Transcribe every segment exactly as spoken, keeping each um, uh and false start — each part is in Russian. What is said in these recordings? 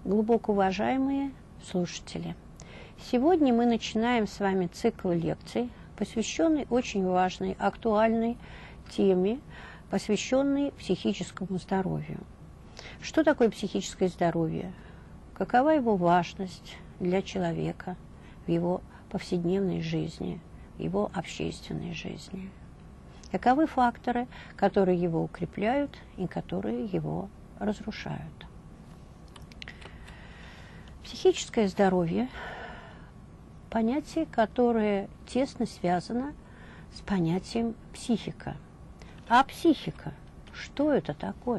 Глубоко уважаемые слушатели, сегодня мы начинаем с вами цикл лекций, посвященный очень важной, актуальной теме, посвященной психическому здоровью. Что такое психическое здоровье? Какова его важность для человека в его повседневной жизни, в его общественной жизни? Каковы факторы, которые его укрепляют и которые его разрушают? Психическое здоровье – понятие, которое тесно связано с понятием психика. А психика – что это такое?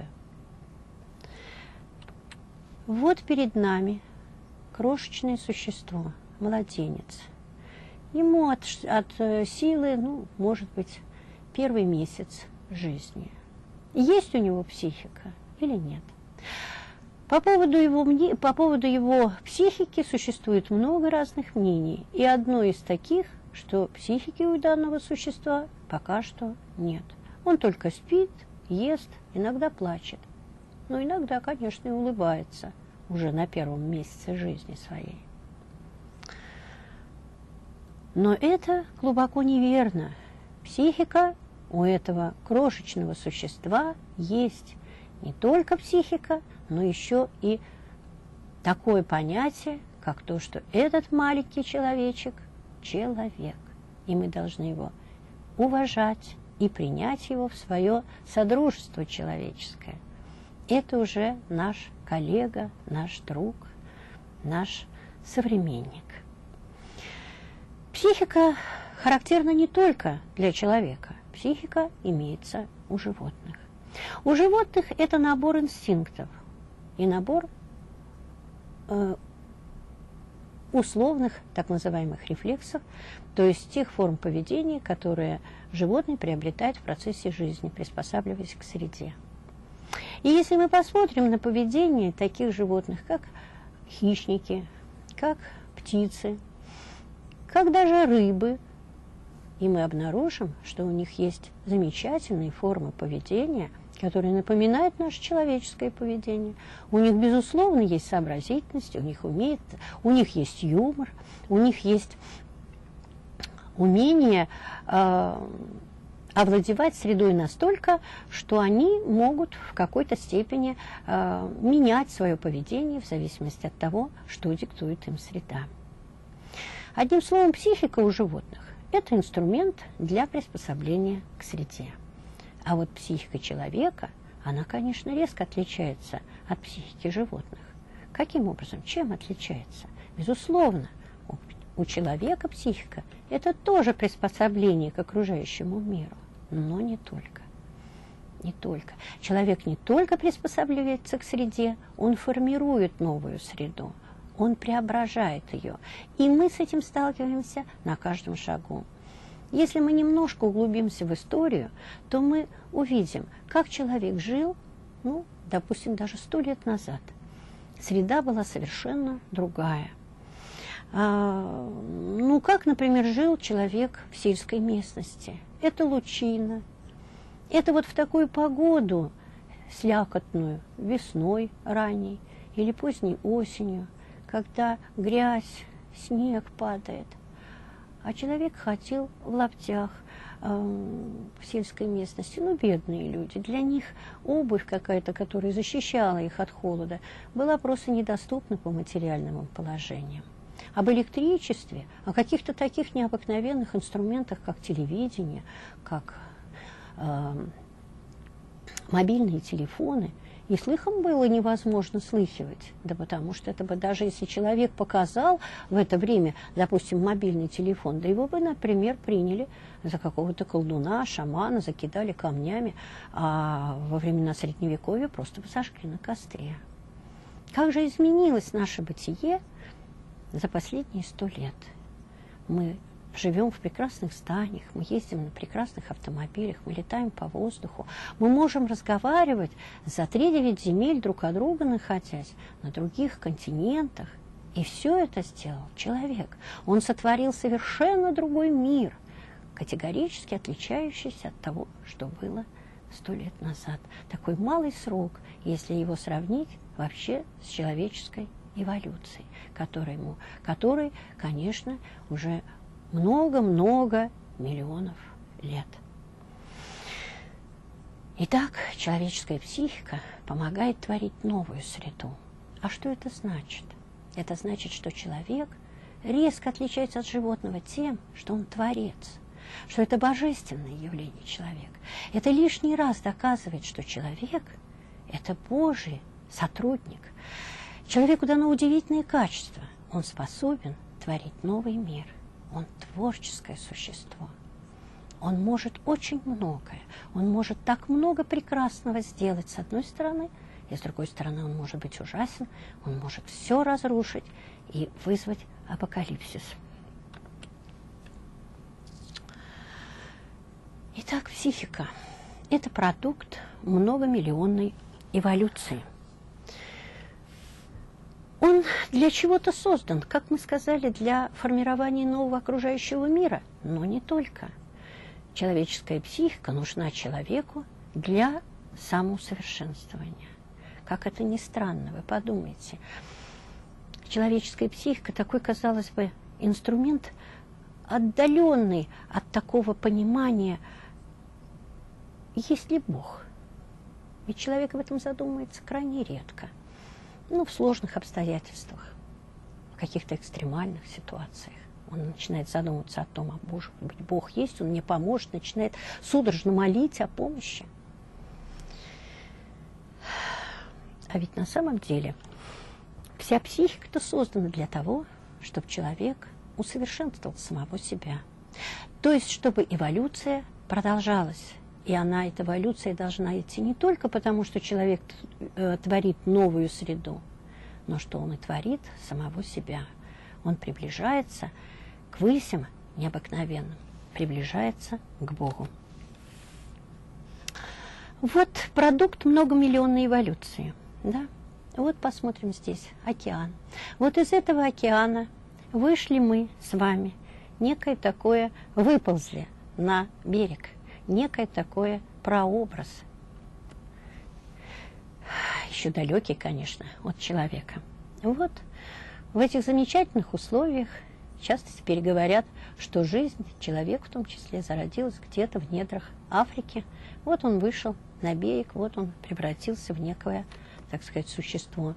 Вот перед нами крошечное существо, младенец. Ему от, от силы, ну, может быть, первый месяц жизни. Есть у него психика или нет? По поводу, его, по поводу его психики существует много разных мнений. И одно из таких, что психики у данного существа пока что нет. Он только спит, ест, иногда плачет. Но иногда, конечно, и улыбается уже на первом месяце жизни своей. Но это глубоко неверно. Психика у этого крошечного существа есть. Не только психика, но еще и такое понятие, как то, что этот маленький человечек – человек. И мы должны его уважать и принять его в свое содружество человеческое. Это уже наш коллега, наш друг, наш современник. Психика характерна не только для человека. Психика имеется у животных. У животных это набор инстинктов и набор э, условных, так называемых рефлексов, то есть тех форм поведения, которые животные приобретают в процессе жизни, приспосабливаясь к среде. И если мы посмотрим на поведение таких животных, как хищники, как птицы, как даже рыбы, и мы обнаружим, что у них есть замечательные формы поведения, которые напоминают наше человеческое поведение. У них, безусловно, есть сообразительность, у них, умеет, у них есть юмор, у них есть умение э, овладевать средой настолько, что они могут в какой-то степени э, менять свое поведение в зависимости от того, что диктует им среда. Одним словом, психика у животных – это инструмент для приспособления к среде. А вот психика человека, она, конечно, резко отличается от психики животных. Каким образом? Чем отличается? Безусловно, у, у человека психика – это тоже приспособление к окружающему миру, но не только. Не только. Человек не только приспосабливается к среде, он формирует новую среду, он преображает ее. И мы с этим сталкиваемся на каждом шагу. Если мы немножко углубимся в историю, то мы увидим, как человек жил, ну, допустим, даже сто лет назад. Среда была совершенно другая. А, ну, как, например, жил человек в сельской местности? Это лучина. Это вот в такую погоду, слякотную, весной ранней или поздней осенью, когда грязь, снег падает. А человек ходил в лаптях э, в сельской местности. Ну, бедные люди. Для них обувь какая-то, которая защищала их от холода, была просто недоступна по материальным положениям. Об электричестве, о каких-то таких необыкновенных инструментах, как телевидение, как э, мобильные телефоны, и слыхом было невозможно слыхивать, да потому что это бы даже если человек показал в это время, допустим, мобильный телефон, да его бы, например, приняли за какого-то колдуна, шамана, закидали камнями, а во времена Средневековья просто бы сожгли на костре. Как же изменилось наше бытие за последние сто лет? Мы живем в прекрасных зданиях, мы ездим на прекрасных автомобилях, мы летаем по воздуху, мы можем разговаривать за тридевять земель друг от друга, находясь на других континентах. И все это сделал человек. Он сотворил совершенно другой мир, категорически отличающийся от того, что было сто лет назад. Такой малый срок, если его сравнить вообще с человеческой эволюции, которому, который, конечно, уже много-много миллионов лет. Итак, человеческая психика помогает творить новую среду. А что это значит? Это значит, что человек резко отличается от животного тем, что он творец, что это божественное явление человека. Это лишний раз доказывает, что человек – это Божий сотрудник. Человеку дано удивительное качество. Он способен творить новый мир. Он творческое существо. Он может очень многое. Он может так много прекрасного сделать с одной стороны, и с другой стороны он может быть ужасен. Он может все разрушить и вызвать апокалипсис. Итак, психика – это продукт многомиллионной эволюции. Он для чего-то создан, как мы сказали, для формирования нового окружающего мира, но не только. Человеческая психика нужна человеку для самоусовершенствования. Как это ни странно, вы подумайте. Человеческая психика такой, казалось бы, инструмент, отдаленный от такого понимания, есть ли Бог. Ведь человек об этом задумывается крайне редко. Ну, в сложных обстоятельствах, в каких-то экстремальных ситуациях. Он начинает задумываться о том, а Боже, быть, Бог есть, Он мне поможет, начинает судорожно молить о помощи. А ведь на самом деле вся психика-то создана для того, чтобы человек усовершенствовал самого себя. То есть, чтобы эволюция продолжалась. И она, эта эволюция, должна идти не только потому, что человек э, творит новую среду, но что он и творит самого себя. Он приближается к высям необыкновенным, приближается к Богу. Вот продукт многомиллионной эволюции. Да? Вот посмотрим здесь океан. Вот из этого океана вышли мы с вами, некое такое, выползли на берег. Некое такое прообраз, еще далекий, конечно, от человека. Вот в этих замечательных условиях часто теперь говорят, что жизнь человека в том числе зародилась где-то в недрах Африки. Вот он вышел на берег, вот он превратился в некое, так сказать, существо.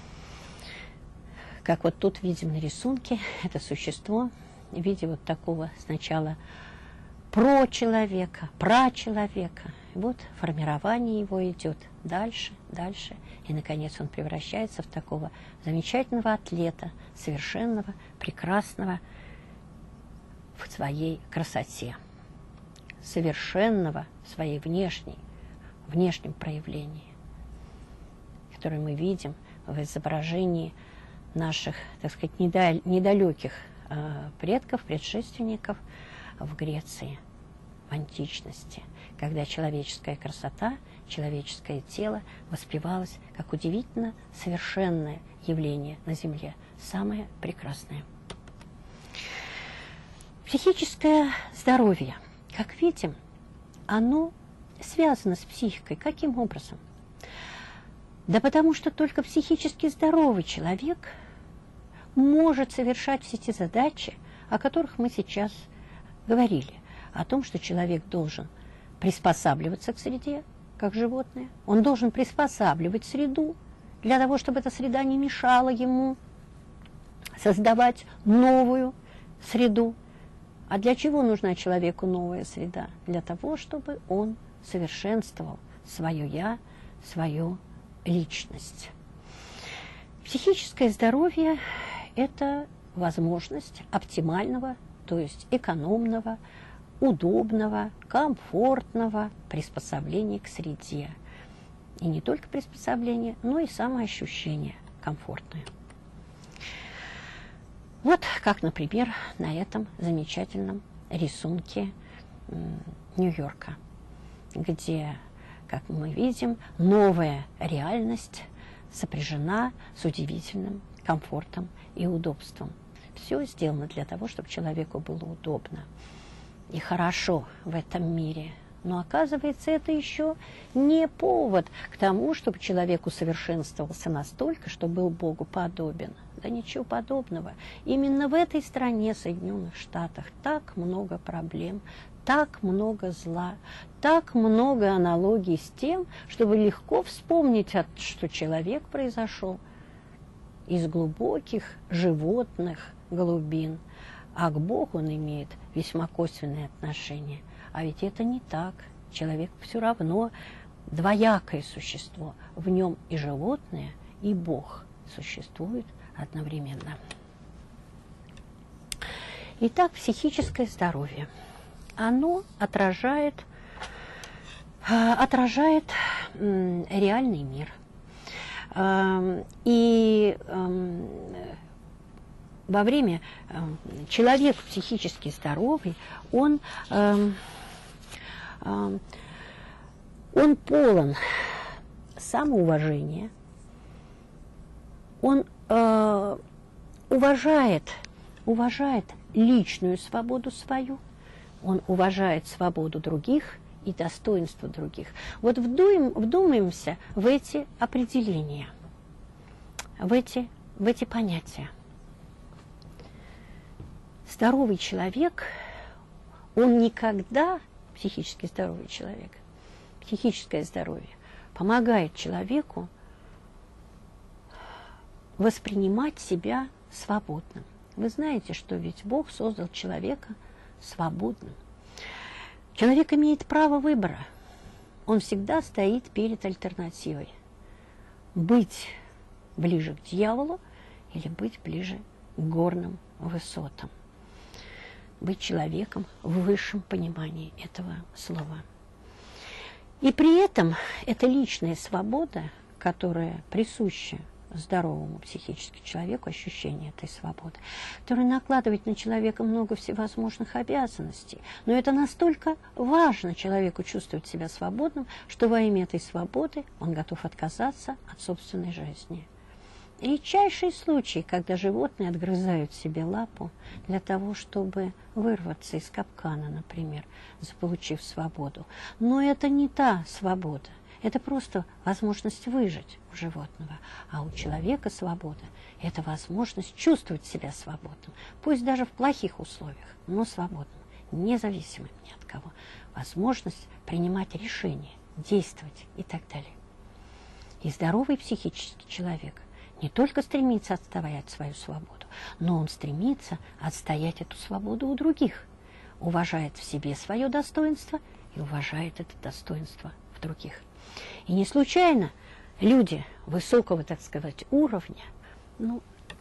Как вот тут видим на рисунке, это существо в виде вот такого сначала про человека, про человека. Вот формирование его идет дальше, дальше. И, наконец, он превращается в такого замечательного атлета, совершенного, прекрасного в своей красоте, совершенного в своей внешней, внешнем проявлении, которое мы видим в изображении наших, так сказать, недалеких э, предков, предшественников в Греции, в античности, когда человеческая красота, человеческое тело воспевалось как удивительно совершенное явление на Земле, самое прекрасное. Психическое здоровье, как видим, оно связано с психикой. Каким образом? Да потому что только психически здоровый человек может совершать все те задачи, о которых мы сейчас говорили. О том, что человек должен приспосабливаться к среде, как животное. Он должен приспосабливать среду для того, чтобы эта среда не мешала ему создавать новую среду. А для чего нужна человеку новая среда? Для того, чтобы он совершенствовал свое «я», свою личность. Психическое здоровье – это возможность оптимального, то есть экономного, удобного, комфортного приспособления к среде. И не только приспособление, но и самоощущение комфортное. Вот как, например, на этом замечательном рисунке Нью-Йорка, где, как мы видим, новая реальность сопряжена с удивительным комфортом и удобством. Все сделано для того, чтобы человеку было удобно и хорошо в этом мире. Но оказывается, это еще не повод к тому, чтобы человек усовершенствовался настолько, что был Богу подобен. Да ничего подобного. Именно в этой стране, Соединенных Штатах, так много проблем, так много зла, так много аналогий с тем, чтобы легко вспомнить, что человек произошел из глубоких животных глубин, а к Богу он имеет весьма косвенные отношения. А ведь это не так. Человек все равно двоякое существо. В нем и животное, и Бог существуют одновременно. Итак, психическое здоровье. Оно отражает, отражает реальный мир. И во время человек психически здоровый, он, он полон самоуважения, он уважает, уважает личную свободу свою, он уважает свободу других и достоинство других. Вот вдуем, вдумаемся в эти определения, в эти, в эти понятия. Здоровый человек, он никогда, психически здоровый человек, психическое здоровье помогает человеку воспринимать себя свободным. Вы знаете, что ведь Бог создал человека свободным. Человек имеет право выбора. Он всегда стоит перед альтернативой. Быть ближе к дьяволу или быть ближе к горным высотам. Быть человеком в высшем понимании этого слова. И при этом эта личная свобода, которая присуща здоровому психически человеку, ощущение этой свободы, которая накладывает на человека много всевозможных обязанностей. Но это настолько важно человеку чувствовать себя свободным, что во имя этой свободы он готов отказаться от собственной жизни. Редчайшие случаи, когда животные отгрызают себе лапу для того, чтобы вырваться из капкана, например, заполучив свободу. Но это не та свобода. Это просто возможность выжить у животного. А у человека свобода – это возможность чувствовать себя свободным, пусть даже в плохих условиях, но свободным, независимым ни от кого. Возможность принимать решения, действовать и так далее. И здоровый психический человек не только стремится отстоять свою свободу, но он стремится отстоять эту свободу у других, уважает в себе свое достоинство и уважает это достоинство в других. И не случайно люди высокого, так сказать, уровня, ну,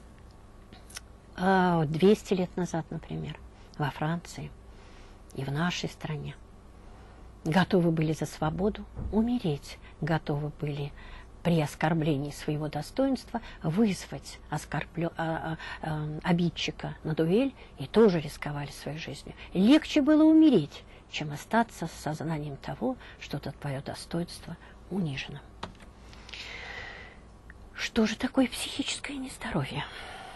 двести лет назад, например, во Франции и в нашей стране, готовы были за свободу умереть, готовы были при оскорблении своего достоинства вызвать оскорблё... а, а, а, обидчика на дуэль и тоже рисковали своей жизнью. Легче было умереть, чем остаться с сознанием того, что это твое достоинство унижено. Что же такое психическое нездоровье?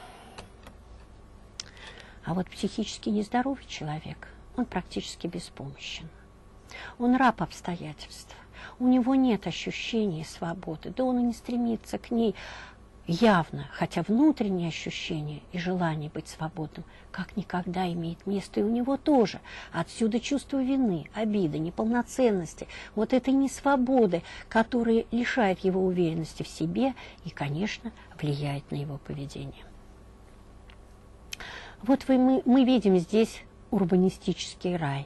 А вот психически нездоровый человек, он практически беспомощен. Он раб обстоятельств. У него нет ощущения свободы, да он и не стремится к ней явно, хотя внутреннее ощущение и желание быть свободным как никогда имеет место и у него тоже. Отсюда чувство вины, обиды, неполноценности, вот этой несвободы, которая лишает его уверенности в себе и, конечно, влияет на его поведение. Вот вы, мы, мы видим здесь урбанистический рай,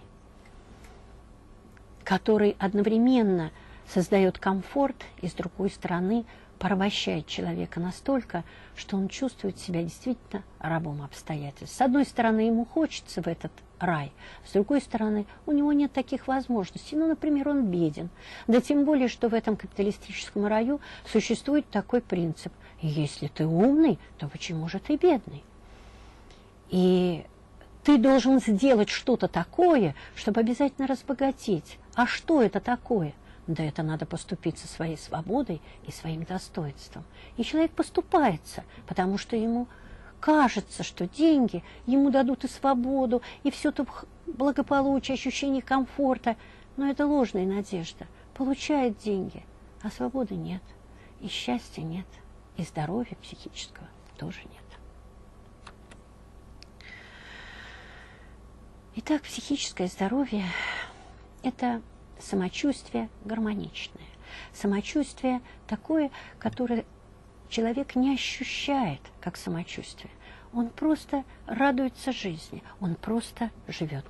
который одновременно создает комфорт и, с другой стороны, порабощает человека настолько, что он чувствует себя действительно рабом обстоятельств. С одной стороны, ему хочется в этот рай, с другой стороны, у него нет таких возможностей. Ну, например, он беден. Да тем более, что в этом капиталистическом раю существует такой принцип: если ты умный, то почему же ты бедный? И ты должен сделать что-то такое, чтобы обязательно разбогатеть. А что это такое? Да это надо поступиться своей свободой и своим достоинством. И человек поступается, потому что ему кажется, что деньги ему дадут и свободу, и все то благополучие, ощущение комфорта. но это ложная надежда. Получает деньги, а свободы нет, и счастья нет, и здоровья психического тоже нет. Итак, психическое здоровье – это самочувствие гармоничное, самочувствие такое, которое человек не ощущает как самочувствие. Он просто радуется жизни, он просто живет.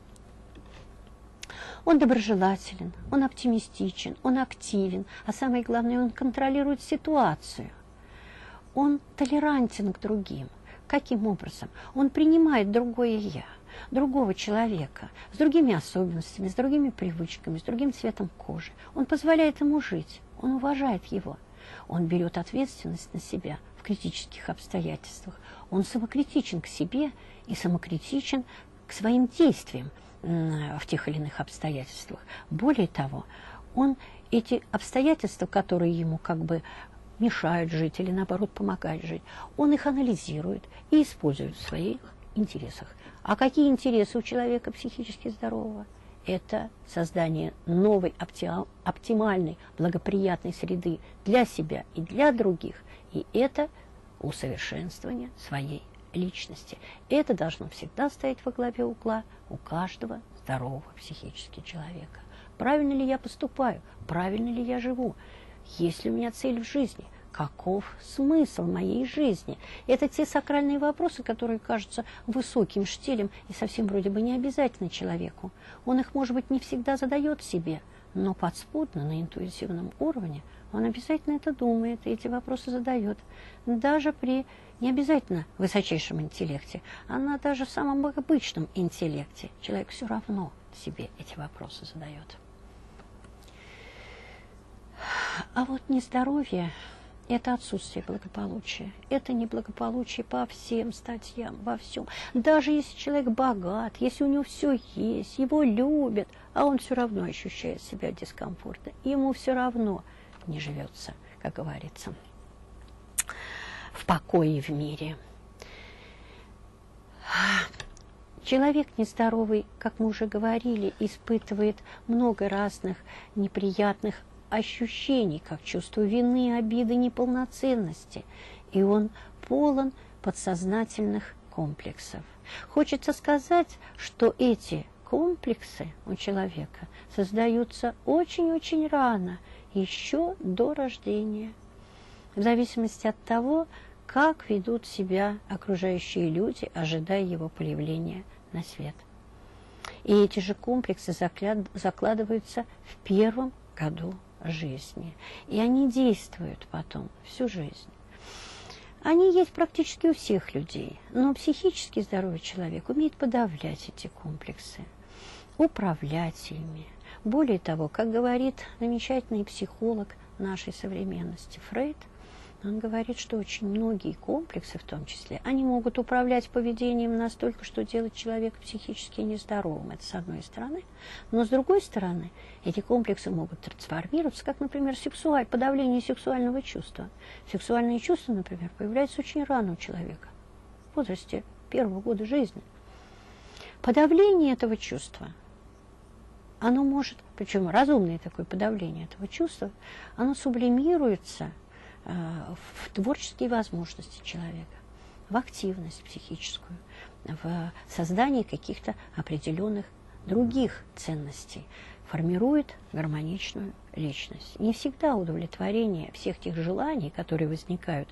Он доброжелателен, он оптимистичен, он активен, а самое главное, он контролирует ситуацию. Он толерантен к другим. Каким образом? Он принимает другое «я», другого человека, с другими особенностями, с другими привычками, с другим цветом кожи. Он позволяет ему жить, он уважает его. Он берет ответственность на себя в критических обстоятельствах. Он самокритичен к себе и самокритичен к своим действиям в тех или иных обстоятельствах. Более того, он эти обстоятельства, которые ему как бы мешают жить или, наоборот, помогают жить, он их анализирует и использует в своих интересах. А какие интересы у человека психически здорового? Это создание новой оптимальной, благоприятной среды для себя и для других. И это усовершенствование своей личности. Это должно всегда стоять во главе угла у каждого здорового психически человека. Правильно ли я поступаю? Правильно ли я живу? Есть ли у меня цель в жизни? Каков смысл моей жизни? Это те сакральные вопросы, которые кажутся высоким штилем и совсем вроде бы не обязательны человеку. Он их, может быть, не всегда задает себе, но подспудно, на интуитивном уровне, он обязательно это думает и эти вопросы задает. Даже при не обязательно высочайшем интеллекте, а на даже самом обычном интеллекте человек все равно себе эти вопросы задает. А вот нездоровье – это отсутствие благополучия. Это неблагополучие по всем статьям, во всем. Даже если человек богат, если у него все есть, его любят, а он все равно ощущает себя дискомфортно. Ему все равно не живется, как говорится, в покое в мире. Человек нездоровый, как мы уже говорили, испытывает много разных неприятных ощущений, как чувство вины, обиды, неполноценности. И он полон подсознательных комплексов. Хочется сказать, что эти комплексы у человека создаются очень-очень рано, еще до рождения, в зависимости от того, как ведут себя окружающие люди, ожидая его появления на свет. И эти же комплексы закладываются в первом году жизни. И они действуют потом всю жизнь. Они есть практически у всех людей. Но психически здоровый человек умеет подавлять эти комплексы, управлять ими. Более того, как говорит замечательный психолог нашей современности Фрейд, он говорит, что очень многие комплексы, в том числе, они могут управлять поведением настолько, что делать человека психически нездоровым. Это с одной стороны. Но с другой стороны, эти комплексы могут трансформироваться, как, например, сексуаль, подавление сексуального чувства. Сексуальные чувства, например, появляются очень рано у человека, в возрасте первого года жизни. Подавление этого чувства, оно может, причем разумное такое подавление этого чувства, оно сублимируется в творческие возможности человека, в активность психическую, в создании каких-то определенных других ценностей, формирует гармоничную личность. Не всегда удовлетворение всех тех желаний, которые возникают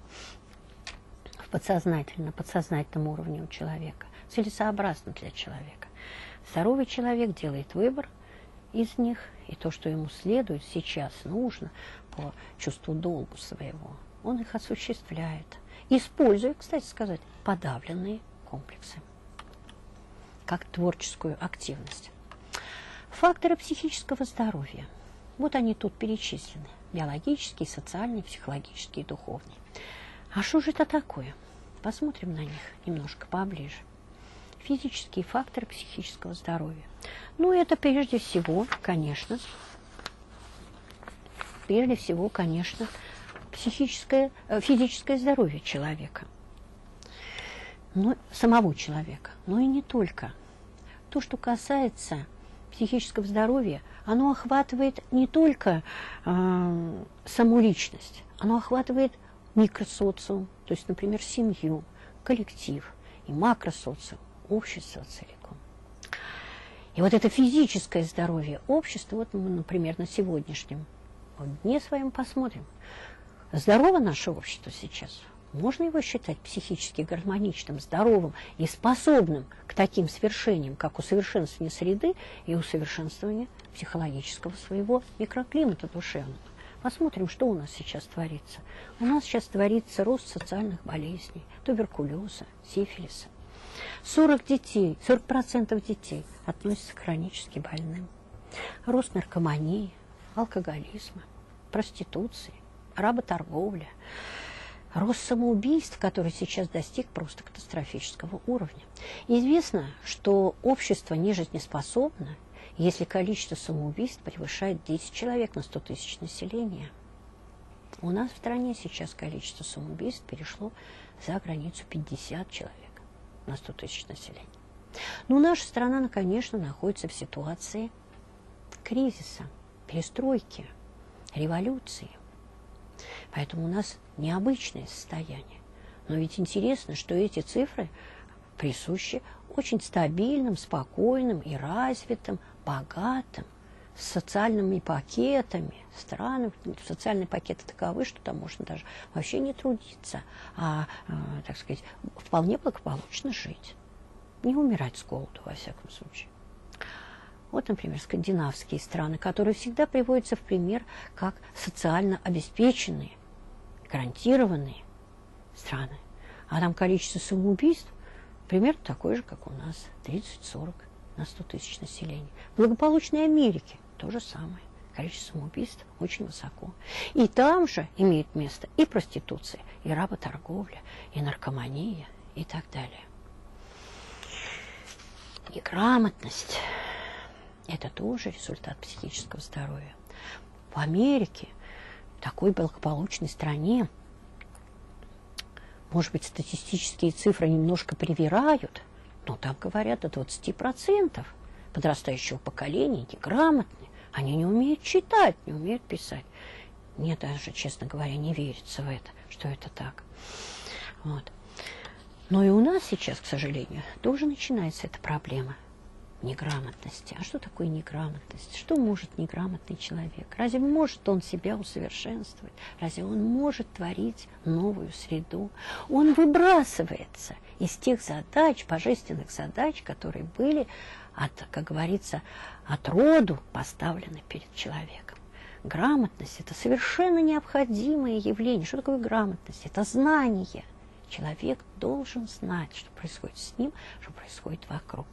в подсознательном, подсознательном уровне у человека, целесообразно для человека. Здоровый человек делает выбор из них, и то, что ему следует сейчас, нужно по чувству долга своего, он их осуществляет, используя, кстати сказать, подавленные комплексы, как творческую активность. Факторы психического здоровья. Вот они тут перечислены. Биологический, социальный, психологический, духовный. А что же это такое? Посмотрим на них немножко поближе. Физические факторы психического здоровья. Ну, это прежде всего, конечно, прежде всего, конечно, психическое, физическое здоровье человека. Ну, самого человека, но и не только. То, что касается психического здоровья, оно охватывает не только э, саму личность, оно охватывает микросоциум, то есть, например, семью, коллектив и макросоциум, общество целиком. И вот это физическое здоровье общества, вот мы, например, на сегодняшнем вот дне своем посмотрим. Здорово наше общество сейчас? Можно его считать психически гармоничным, здоровым и способным к таким свершениям, как усовершенствование среды и усовершенствование психологического своего микроклимата душевного. Посмотрим, что у нас сейчас творится. У нас сейчас творится рост социальных болезней, туберкулеза, сифилиса. сорок детей, сорок процентов детей относятся к хронически больным. Рост наркомании, алкоголизма, проституции, работорговля. Рост самоубийств, который сейчас достиг просто катастрофического уровня. Известно, что общество нежизнеспособно, если количество самоубийств превышает десять человек на сто тысяч населения. У нас в стране сейчас количество самоубийств перешло за границу пятьдесят человек на сто тысяч населения. Но наша страна, конечно, находится в ситуации кризиса, перестройки, революции. Поэтому у нас необычное состояние. Но ведь интересно, что эти цифры присущи очень стабильным, спокойным и развитым, богатым, с социальными пакетами странам. Социальные пакеты таковы, что там можно даже вообще не трудиться, а, э, так сказать, вполне благополучно жить. Не умирать с голоду, во всяком случае. Вот, например, скандинавские страны, которые всегда приводятся в пример как социально обеспеченные, гарантированные страны. А там количество самоубийств примерно такое же, как у нас, тридцать-сорок на сто тысяч населения. В благополучной Америке то же самое. Количество самоубийств очень высоко. И там же имеет место и проституция, и работорговля, и наркомания, и так далее. И грамотность – это тоже результат психического здоровья. В Америке, в такой благополучной стране, может быть, статистические цифры немножко привирают, но там говорят, до двадцати процентов подрастающего поколения неграмотны. Они не умеют читать, не умеют писать. Мне даже, честно говоря, не верится в это, что это так. Вот. Но и у нас сейчас, к сожалению, тоже начинается эта проблема неграмотности. А что такое неграмотность? Что может неграмотный человек? Разве может он себя усовершенствовать? Разве он может творить новую среду? Он выбрасывается из тех задач, божественных задач, которые были, от, как говорится, от роду поставлены перед человеком. Грамотность – это совершенно необходимое явление. Что такое грамотность? Это знание. Человек должен знать, что происходит с ним, что происходит вокруг.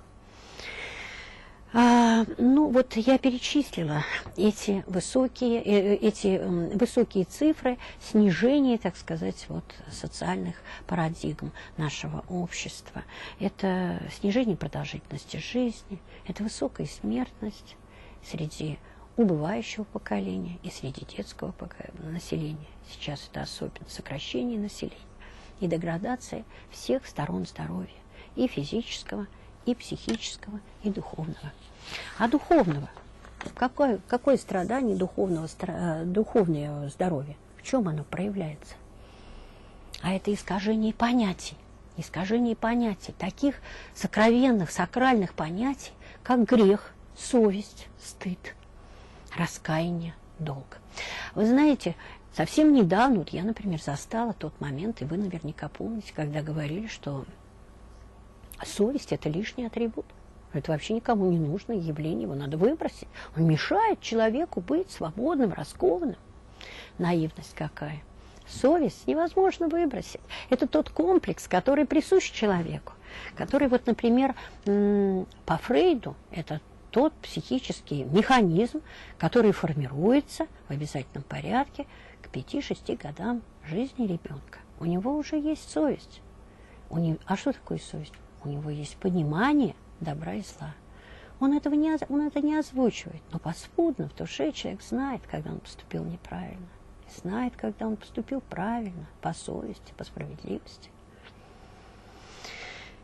А, ну, вот я перечислила эти высокие, э, эти э, высокие цифры снижения, так сказать, вот, социальных парадигм нашего общества. Это снижение продолжительности жизни, это высокая смертность среди убывающего поколения и среди детского населения. Сейчас это особенно сокращение населения и деградация всех сторон здоровья, и физического, и психического, и духовного. А духовного? Какое, какое страдание духовного, духовного здоровья? В чем оно проявляется? А это искажение понятий. Искажение понятий, таких сокровенных, сакральных понятий, как грех, совесть, стыд, раскаяние, долг. Вы знаете, совсем недавно, вот я, например, застала тот момент, и вы наверняка помните, когда говорили, что совесть – это лишний атрибут. Это вообще никому не нужное явление, его надо выбросить. Он мешает человеку быть свободным, раскованным. Наивность какая. Совесть невозможно выбросить. Это тот комплекс, который присущ человеку. Который, вот, например, по Фрейду, это тот психический механизм, который формируется в обязательном порядке к пяти-шести годам жизни ребенка. У него уже есть совесть. У него... А что такое совесть? У него есть понимание добра и зла. Он этого не, он это не озвучивает, но подспудно в душе человек знает, когда он поступил неправильно, и знает, когда он поступил правильно, по совести, по справедливости.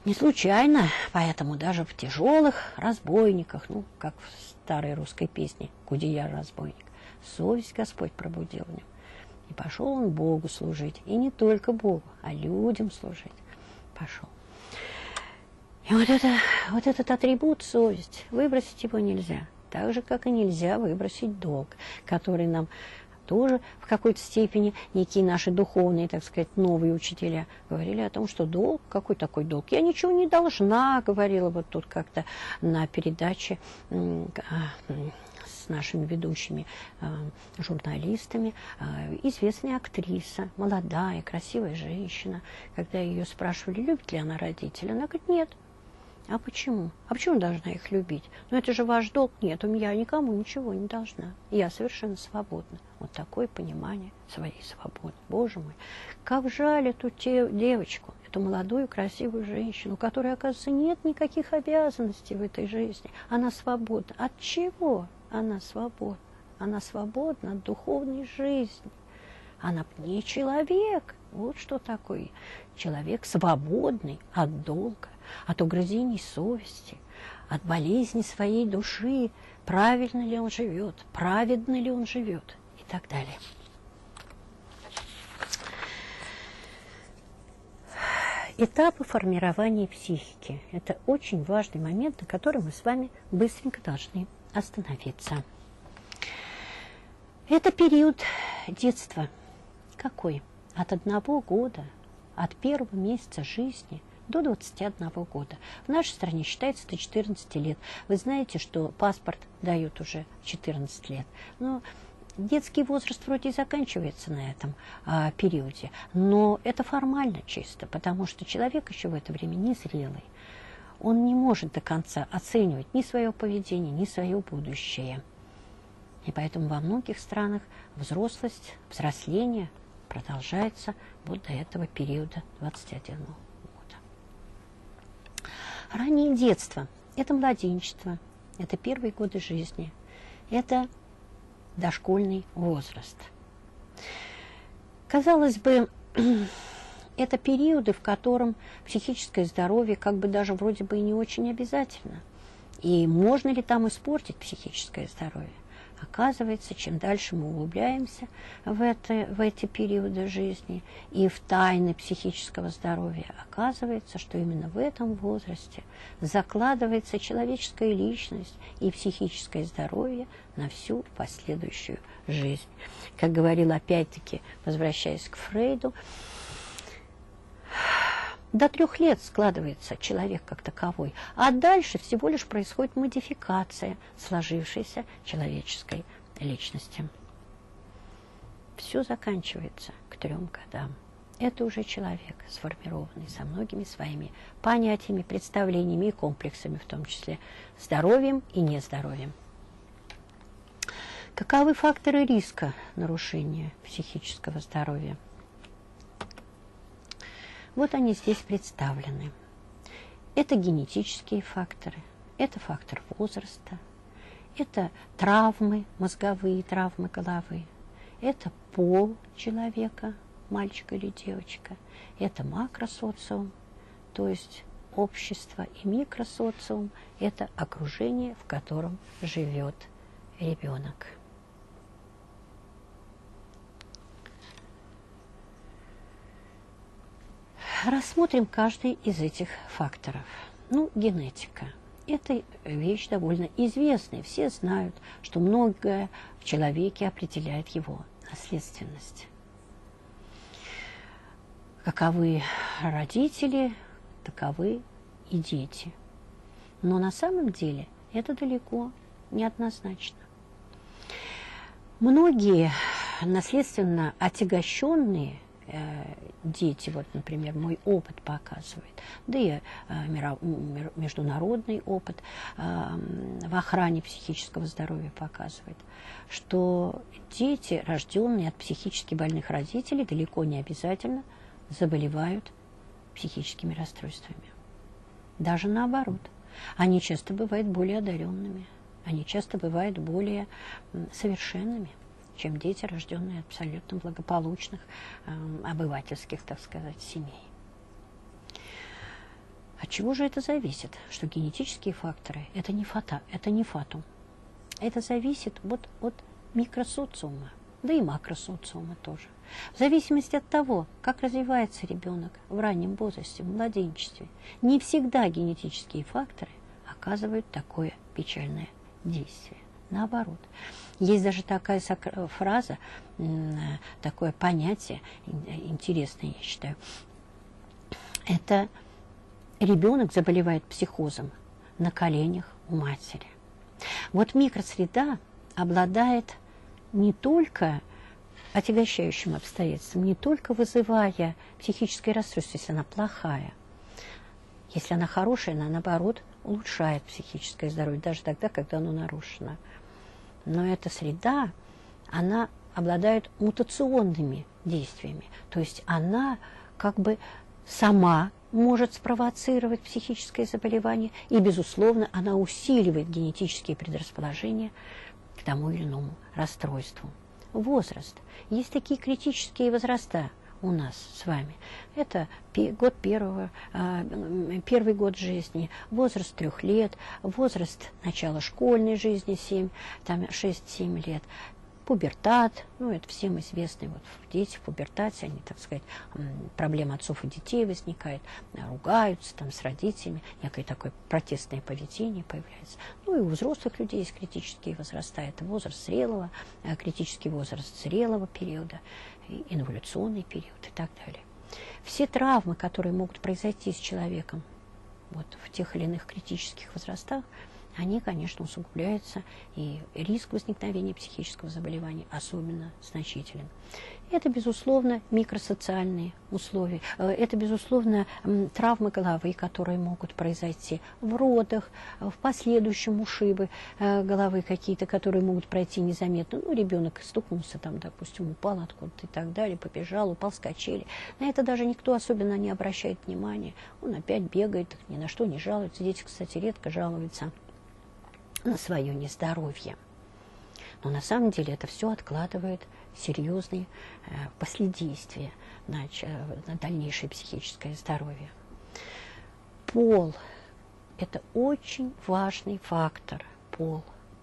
Не случайно, поэтому даже в тяжелых разбойниках, ну, как в старой русской песне «Кудеяр разбойник», совесть Господь пробудил в нем. И пошел он Богу служить. И не только Богу, а людям служить. Пошел. И вот, это, вот этот атрибут, совесть, выбросить его нельзя. Так же, как и нельзя выбросить долг, который нам тоже в какой-то степени некие наши духовные, так сказать, новые учителя говорили о том, что долг, какой такой долг? Я ничего не должна, говорила вот тут как-то на передаче с нашими ведущими журналистами известная актриса, молодая, красивая женщина. Когда ее спрашивали, любит ли она родителей, она говорит, нет. А почему? А почему должна их любить? Ну, это же ваш долг. Нет, у меня никому ничего не должна. Я совершенно свободна. Вот такое понимание своей свободы. Боже мой, как жаль эту те, девочку, эту молодую красивую женщину, у которой, оказывается, нет никаких обязанностей в этой жизни. Она свободна. От чего она свободна? Она свободна от духовной жизни. Она не человек. Вот что такое человек, свободный от долга, от угрызений совести, от болезни своей души, правильно ли он живет, праведно ли он живет и так далее. Этапы формирования психики – это очень важный момент, на котором мы с вами быстренько должны остановиться. Это период детства. Какой? От одного года, от первого месяца жизни до двадцати одного года. В нашей стране считается до четырнадцати лет. Вы знаете, что паспорт дают уже в четырнадцать лет. Но детский возраст вроде и заканчивается на этом а, периоде. Но это формально чисто, потому что человек еще в это время незрелый. Он не может до конца оценивать ни свое поведение, ни свое будущее. И поэтому во многих странах взрослость, взросление продолжается вот до этого периода двадцати одного года. Раннее детство – это младенчество, это первые годы жизни, это дошкольный возраст. Казалось бы, это периоды, в котором психическое здоровье как бы даже вроде бы и не очень обязательно. И можно ли там испортить психическое здоровье? Оказывается, чем дальше мы углубляемся в, это, в эти периоды жизни и в тайны психического здоровья, оказывается, что именно в этом возрасте закладывается человеческая личность и психическое здоровье на всю последующую жизнь. Как говорил опять-таки, возвращаясь к Фрейду, до трех лет складывается человек как таковой, а дальше всего лишь происходит модификация сложившейся человеческой личности. Все заканчивается к трем годам. Это уже человек, сформированный со многими своими понятиями, представлениями и комплексами, в том числе здоровьем и нездоровьем. Каковы факторы риска нарушения психического здоровья? Вот они здесь представлены. Это генетические факторы, это фактор возраста, это травмы, мозговые травмы головы, это пол человека, мальчик или девочка, это макросоциум, то есть общество, и микросоциум – это окружение, в котором живет ребенок. Рассмотрим каждый из этих факторов. Ну, генетика. Это вещь довольно известная. Все знают, что многое в человеке определяет его наследственность. Каковы родители, таковы и дети. Но на самом деле это далеко не однозначно. Многие наследственно отягощенные дети, вот, например, мой опыт показывает, да и международный опыт в охране психического здоровья показывает, что дети, рожденные от психически больных родителей, далеко не обязательно заболевают психическими расстройствами. Даже наоборот. Они часто бывают более одаренными, они часто бывают более совершенными, чем дети, рожденные от абсолютно благополучных, э, обывательских, так сказать, семей. От чего же это зависит? Что генетические факторы – это не фата, это не фатум. Это зависит вот от микросоциума, да и макросоциума тоже. В зависимости от того, как развивается ребенок в раннем возрасте, в младенчестве, не всегда генетические факторы оказывают такое печальное действие. Наоборот. Есть даже такая фраза, такое понятие, интересное, я считаю. Это ребенок заболевает психозом на коленях у матери. Вот микросреда обладает не только отягощающим обстоятельством, не только вызывая психическое расстройство, если она плохая. Если она хорошая, она, наоборот, улучшает психическое здоровье, даже тогда, когда оно нарушено. Но эта среда, она обладает мутационными действиями. То есть она как бы сама может спровоцировать психическое заболевание, и, безусловно, она усиливает генетические предрасположения к тому или иному расстройству. Возраст. Есть такие критические возраста у нас с вами. Это год первого, первый год жизни, возраст трех лет, возраст начала школьной жизни семь, там шесть-семь лет, пубертат, ну это всем известно, вот дети в пубертате, они, так сказать, проблемы отцов и детей возникают, ругаются там с родителями, некое такое протестное поведение появляется. Ну и у взрослых людей есть критические возраста, это возраст зрелого, критический возраст зрелого периода, инволюционный период и так далее. Все травмы, которые могут произойти с человеком вот в тех или иных критических возрастах, они, конечно, усугубляются, и риск возникновения психического заболевания особенно значителен. Это, безусловно, микросоциальные условия, это, безусловно, травмы головы, которые могут произойти в родах, в последующем ушибы головы какие-то, которые могут пройти незаметно. Ну, ребенок стукнулся, там, допустим, упал откуда-то и так далее, побежал, упал с качели. На это даже никто особенно не обращает внимания. Он опять бегает, ни на что не жалуется. Дети, кстати, редко жалуются на свое нездоровье. Но на самом деле это все откладывает серьезные э, последействия на, на дальнейшее психическое здоровье. Пол – это очень важный фактор. Пол.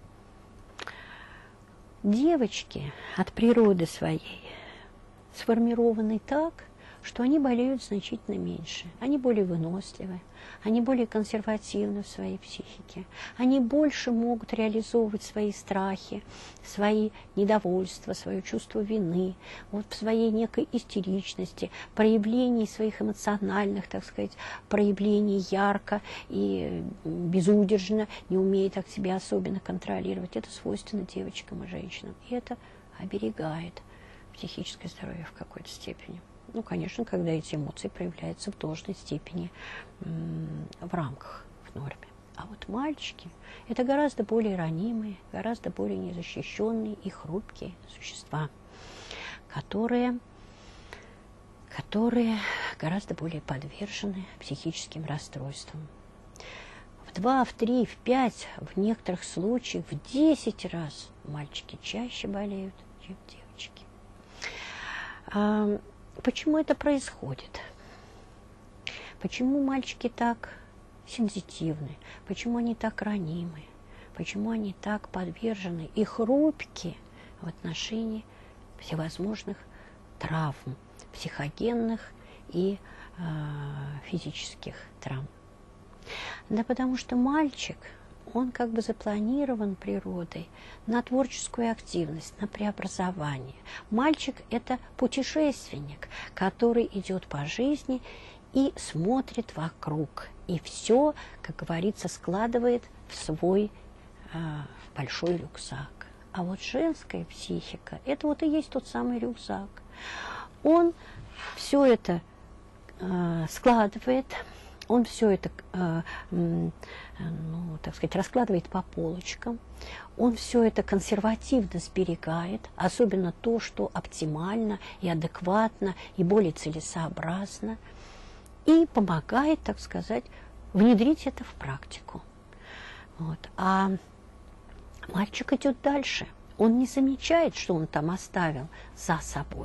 Девочки от природы своей сформированы так, что они болеют значительно меньше, они более выносливы, они более консервативны в своей психике, они больше могут реализовывать свои страхи, свои недовольства, свое чувство вины, вот в своей некой истеричности, проявлении своих эмоциональных, так сказать, проявлений ярко и безудержно, не умея так себя особенно контролировать. Это свойственно девочкам и женщинам, и это оберегает психическое здоровье в какой-то степени. Ну, конечно, когда эти эмоции проявляются в должной степени в рамках, в норме. А вот мальчики – это гораздо более ранимые, гораздо более незащищенные и хрупкие существа, которые, которые гораздо более подвержены психическим расстройствам. В два, в три, в пять, в некоторых случаях в десять раз мальчики чаще болеют, чем девочки. Почему это происходит? Почему мальчики так сенситивны? Почему они так ранимы? Почему они так подвержены и хрупки в отношении всевозможных травм, психогенных и э, физических травм? Да потому что мальчик, он как бы запланирован природой на творческую активность, на преобразование. Мальчик – это путешественник, который идет по жизни и смотрит вокруг. И все, как говорится, складывает в свой э, большой рюкзак. А вот женская психика – это вот и есть тот самый рюкзак. Он все это э, складывает, он все это, э, ну, так сказать, раскладывает по полочкам, он все это консервативно сберегает, особенно то, что оптимально и адекватно, и более целесообразно, и помогает, так сказать, внедрить это в практику. Вот. А мальчик идет дальше, он не замечает, что он там оставил за собой.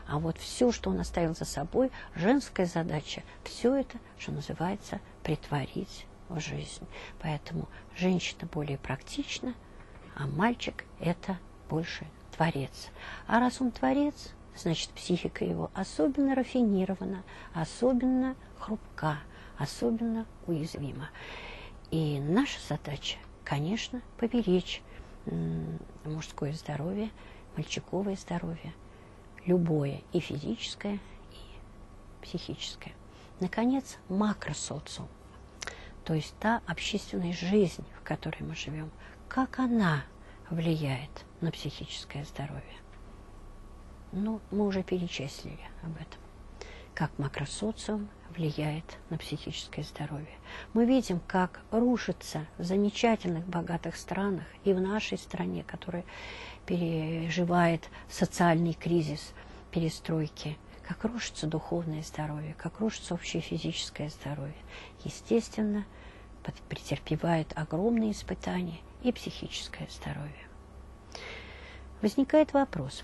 А вот все, что он оставил за собой, женская задача, все это, что называется, претворить в жизнь. Поэтому женщина более практична, а мальчик – это больше творец. А раз он творец, значит, психика его особенно рафинирована, особенно хрупка, особенно уязвима. И наша задача, конечно, поберечь мужское здоровье, мальчиковое здоровье, любое, и физическое, и психическое. Наконец, макросоциум, то есть та общественная жизнь, в которой мы живем, как она влияет на психическое здоровье. Ну, мы уже перечислили об этом. Как макросоциум влияет на психическое здоровье. Мы видим, как рушится в замечательных, богатых странах и в нашей стране, которая переживает социальный кризис перестройки, как рушится духовное здоровье, как рушится общее физическое здоровье. Естественно, претерпевает огромные испытания и психическое здоровье. Возникает вопрос.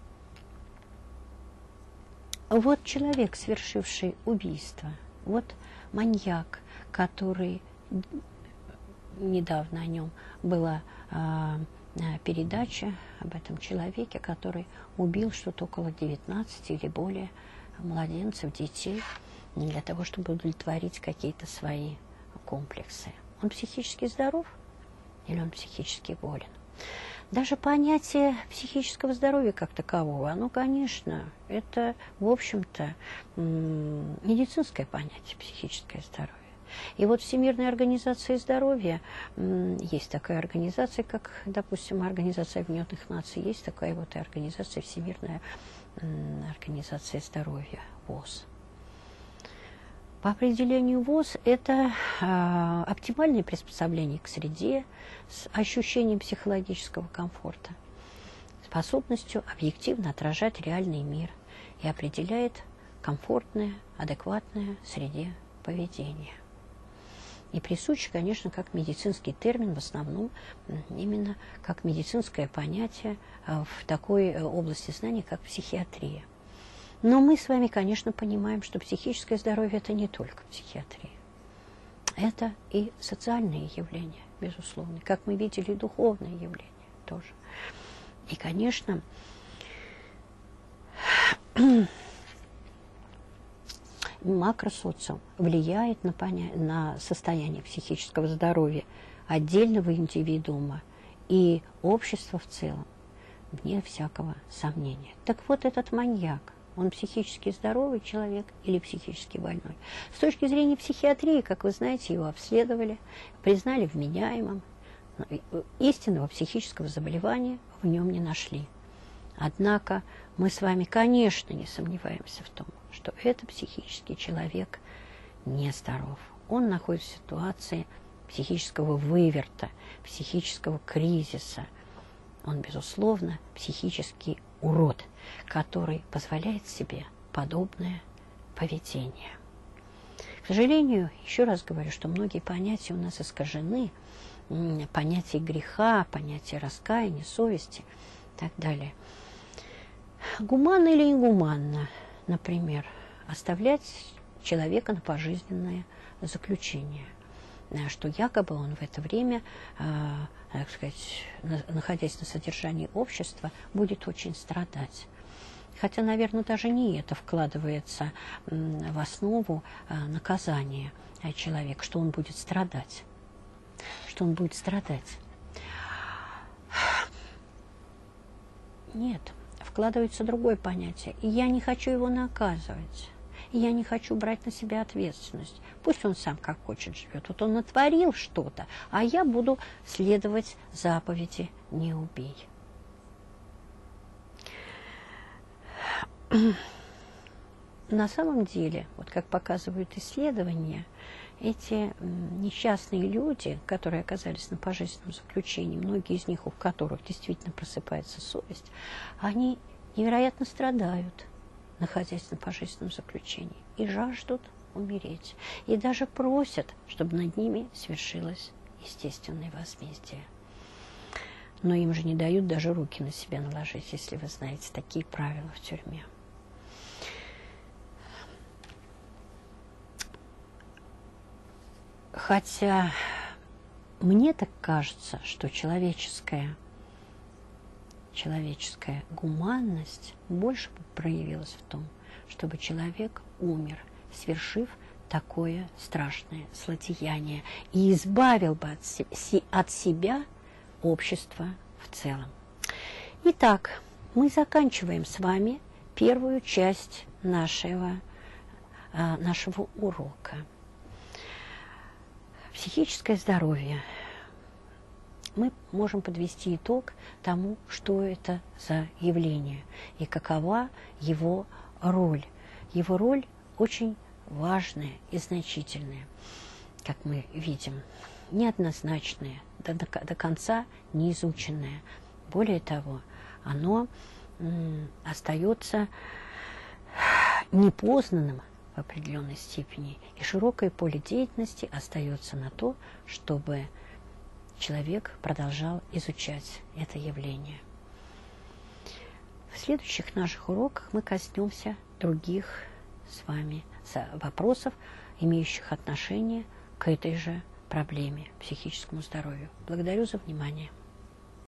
Вот человек, совершивший убийство, вот маньяк, который, недавно о нем была а, передача об этом человеке, который убил что-то около девятнадцати или более младенцев, детей, для того, чтобы удовлетворить какие-то свои комплексы. Он психически здоров или он психически болен? Даже понятие психического здоровья как такового, оно, конечно, это, в общем-то, медицинское понятие, психическое здоровье. И вот Всемирная организация здоровья, есть такая организация, как, допустим, Организация Объединенных Наций, есть такая вот и организация Всемирная организация здоровья, ВОЗ. По определению ВОЗ это а, оптимальное приспособление к среде с ощущением психологического комфорта, способностью объективно отражать реальный мир и определяет комфортное, адекватное среде поведение. И присущ, конечно, как медицинский термин, в основном именно как медицинское понятие в такой области знаний, как психиатрия. Но мы с вами, конечно, понимаем, что психическое здоровье – это не только психиатрия. Это и социальные явления, безусловно. Как мы видели, духовные явления тоже. И, конечно, макросоциум влияет на, поня... на состояние психического здоровья отдельного индивидуума и общества в целом, вне всякого сомнения. Так вот, этот маньяк, он психически здоровый человек или психически больной? С точки зрения психиатрии, как вы знаете, его обследовали, признали вменяемым, истинного психического заболевания в нем не нашли. Однако мы с вами, конечно, не сомневаемся в том, что этот психический человек нездоров. Он находится в ситуации психического выверта, психического кризиса. Он, безусловно, психический урод, который позволяет себе подобное поведение. К сожалению, еще раз говорю, что многие понятия у нас искажены. Понятие греха, понятие раскаяния, совести и так далее. Гуманно или негуманно, например, оставлять человека на пожизненное заключение, что якобы он в это время, так сказать, находясь на содержании общества, будет очень страдать. Хотя, наверное, даже не это вкладывается в основу наказания человека, что он будет страдать. Что он будет страдать. Нет, вкладывается другое понятие. И я не хочу его наказывать. И я не хочу брать на себя ответственность. Пусть он сам как хочет живет. Вот он натворил что-то, а я буду следовать заповеди «не убей». На самом деле, вот как показывают исследования, эти несчастные люди, которые оказались на пожизненном заключении, многие из них, у которых действительно просыпается совесть, они невероятно страдают, находясь на пожизненном заключении, и жаждут умереть. И даже просят, чтобы над ними свершилось естественное возмездие. Но им же не дают даже руки на себя наложить, если вы знаете такие правила в тюрьме. Хотя мне так кажется, что человеческая, человеческая гуманность больше проявилась в том, чтобы человек умер, свершив такое страшное злодеяние, и избавил бы от, се от себя общество в целом. Итак, мы заканчиваем с вами первую часть нашего, нашего урока. Психическое здоровье. Мы можем подвести итог тому, что это за явление и какова его роль. Его роль очень важная и значительная, как мы видим, неоднозначная, до, до, до конца не изученная. Более того, оно м, остается непознанным в определенной степени, и широкое поле деятельности остается на то, чтобы человек продолжал изучать это явление. В следующих наших уроках мы коснемся других с вами вопросов, имеющих отношение к этой же проблеме, психическому здоровью. Благодарю за внимание.